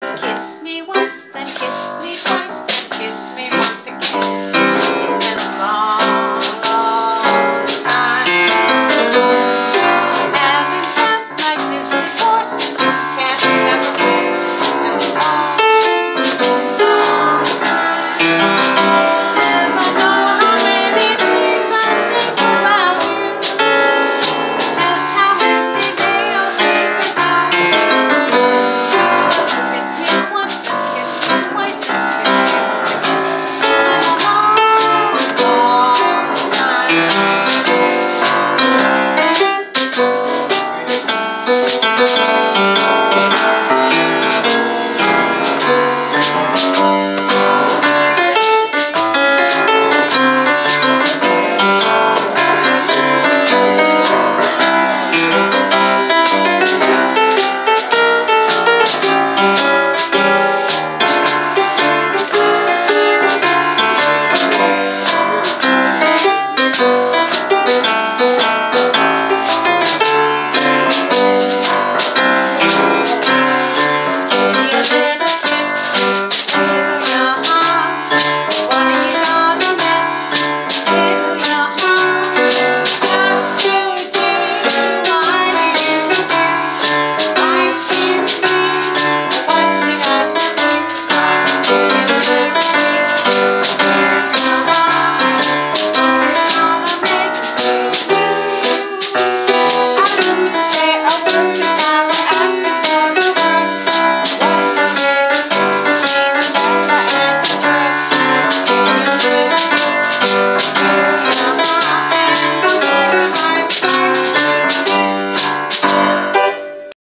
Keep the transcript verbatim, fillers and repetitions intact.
Kiss me once, then kiss me twice, then kiss me once again. It's been a long, long time. Haven't felt like this before, so you can't remember when. It's been a long, long time. Never know how many dreams I dream about you. Just how happy they all seem without you. So kiss me once and kiss me twice and kiss me once again. It's been a long, long time. Give me a little